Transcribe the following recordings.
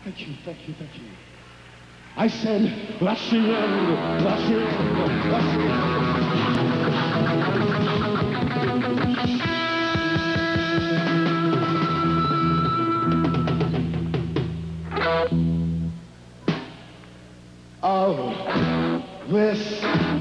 Thank you, thank you, thank you. I said, that's the end, that's the end, that's the end. Of this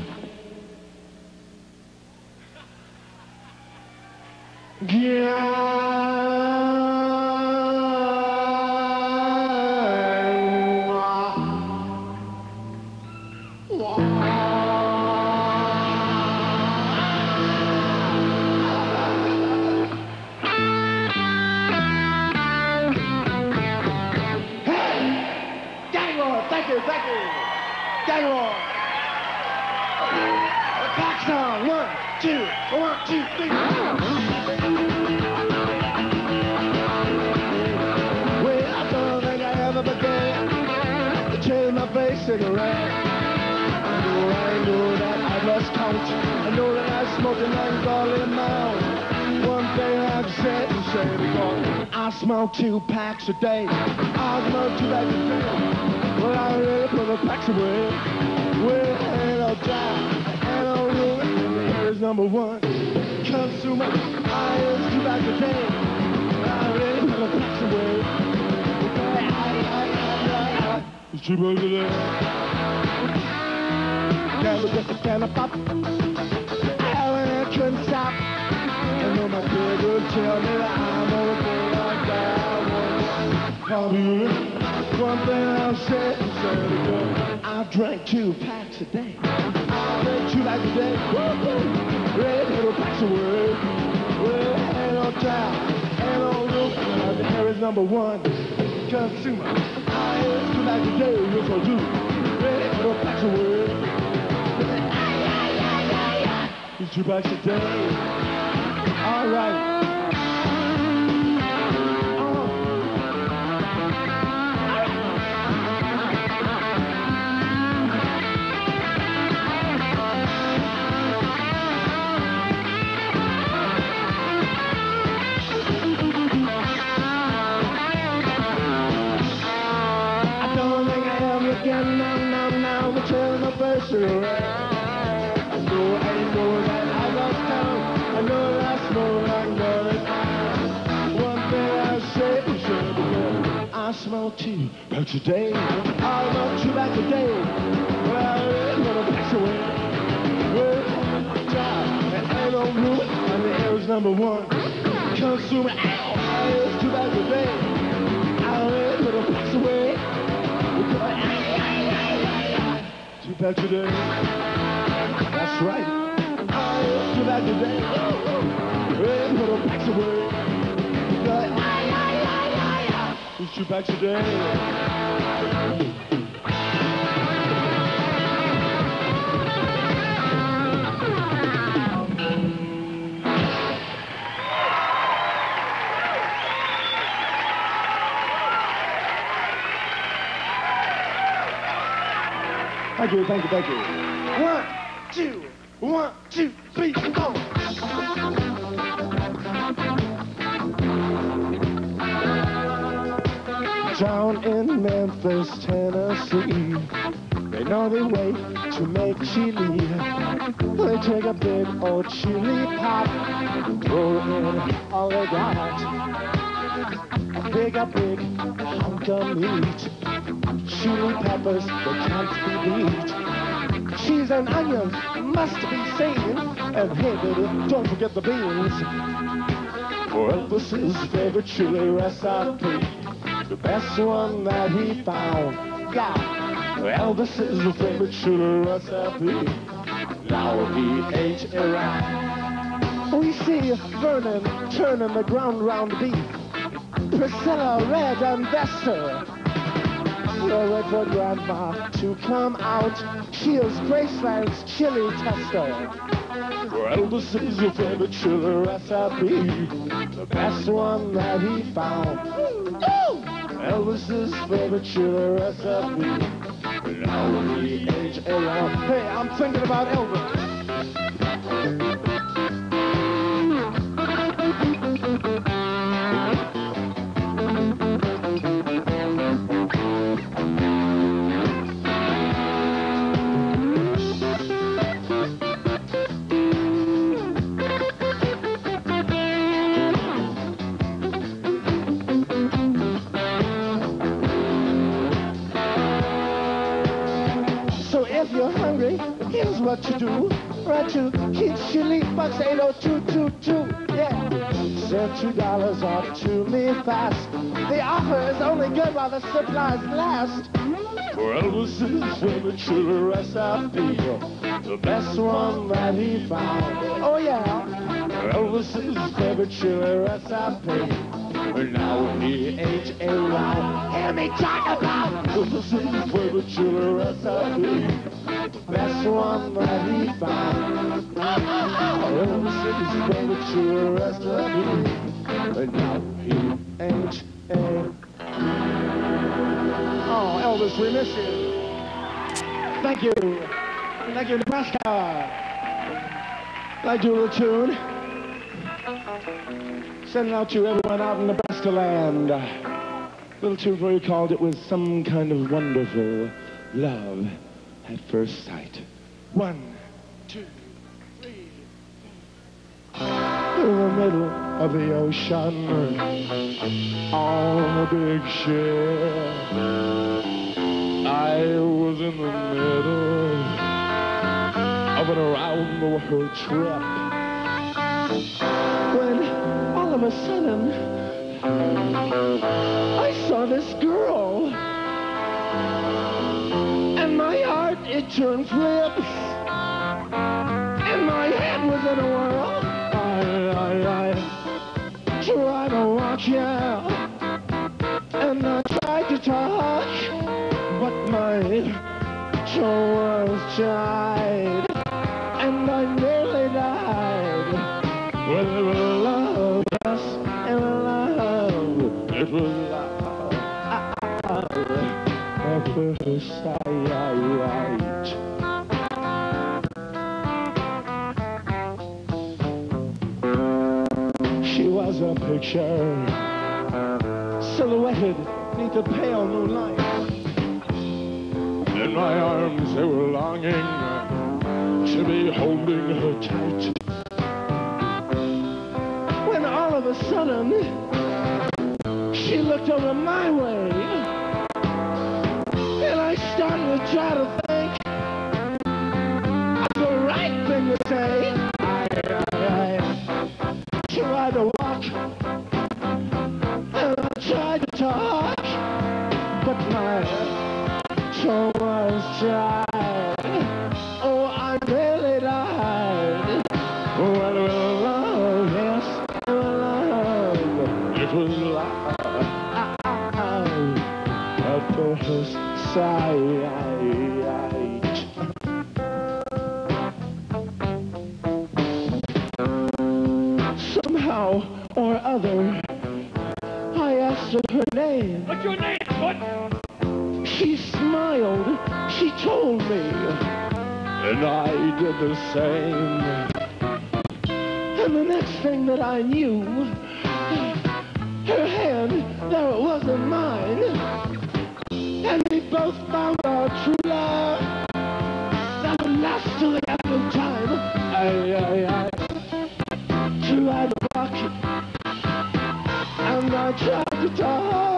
cigarette. I know that I lost count. I know that I smoked an ungodly amount. One thing I've said and said before, I smoke 2 packs a day. I smoke 2 packs a day. Well, I really put the packs away. Well, ain't no doubt, ain't no room. Here is number 1 consumer. I use 2 packs a day. I really put the packs away. It's 2 packs a day. Just a can of pop, and I couldn't stop. And though my kid would tell me that I'm over like that, one thing I'll say and say it again. I drank 2 packs a day. I drank 2 packs a day. Woo-hoo. Red little packs of words. Well, ain't no doubt, ain't no room. Here is number 1 consumer. I use 2 packs a day. Yes, I do. Red little packs of words. 2 packs a day. All right. I don't think I am again. Now, I'm telling my first cigarette. I know that. I know that I smoke like nothing. One thing I say is I smoke 2 packs a day. I smoke 2 packs a day. Well, I really packs away. Well, job, and ain't no room. And the air is number 1 consumer. Ow! I use 2 packs a day. I really packs away. 2 packs a day. That's right. 2 packs a day. Red little packs away. It's 2 packs a day. Thank you, thank you, thank you. 1, 2, 1, 2, 3, 4. Down in Memphis, Tennessee, they know the way to make chili. They take a big old chili pot, throw in all they got. A big hunk of meat, chili peppers, they can't be beat. Cheese and onions must be seen, and hey baby, don't forget the beans. For Elvis's favorite chili recipe, the best one that he found. Yeah, Elvis's favorite chili recipe. Now he ate around. We see Vernon turning the ground round beef. Priscilla Red and Vester. We'll wait for Grandma to come out. She is Graceland's chili tester. Elvis's favorite chili recipe, the best one that he found. Elvis's favorite chili recipe. Now he age around. Hey, I'm thinking about Elvis. here's what you do. Right to Keith Chili, Bucks 80222. Yeah. Send $2 off to me fast. The offer is only good while the supplies last. For Elvis's favorite sugar recipe, the best one that he found. Oh yeah. Elvis's favorite sugar recipe. Now he ain't around. Hear me talk about Elvis's favorite sugar recipe. Best one that he found. Elvis's favorite sugar recipe. Now he ain't around. Oh, Elvis, we miss you. Thank you. Thank you, Nebraska. Like your little tune. Sending out to everyone out in Nebraska land. Little tune for you called it was Some Kind of Wonderful Love at First Sight. 1, 2, 3, 4. In the middle of the ocean, on a big ship, I was in the middle of an around-the-world trip. When all of a sudden, I saw this girl, and my heart, it turned flips, and my head was in a whirl. I tried to watch you, and I tried to talk, but my tongue was tied, and I nearly died. Well, it was love, yes, it was love, it was love at first sight. She was a picture silhouetted beneath the pale moonlight. In my arms they were longing to be holding her tight. When all of a sudden she looked over my way, and I started to try to think of the right thing to say. I tried to walk, and I tried to talk, but my tongue was tied. Oh, I really died. Well, it was love, yes, it was love. It was love at first sight. Somehow or other, I asked her her name. What's your name, what? She smiled, she told me, and I did the same. And the next thing that I knew, her hand, there it was in mine, and we both found our true love that would last till the end of time. I tried to walk, and I tried to talk.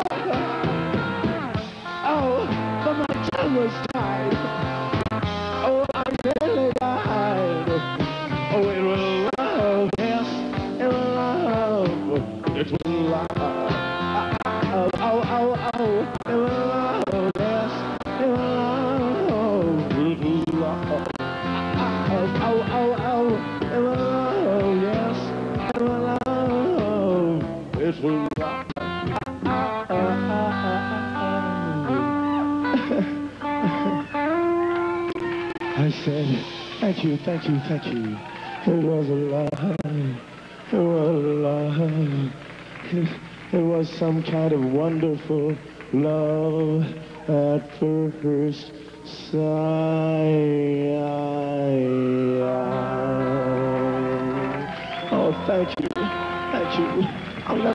Oh, but my tongue was tied. Oh, I nearly died. Oh, it was love, yes, it was love. It was love. Oh, oh, oh, oh, it was love, yes, it was love. It was love. Oh, oh, oh, oh, it was love, yes, it was love. It was love. I said, thank you, thank you, thank you. It was love, it was love. It was some kind of wonderful love at first sight. Oh, thank you, thank you.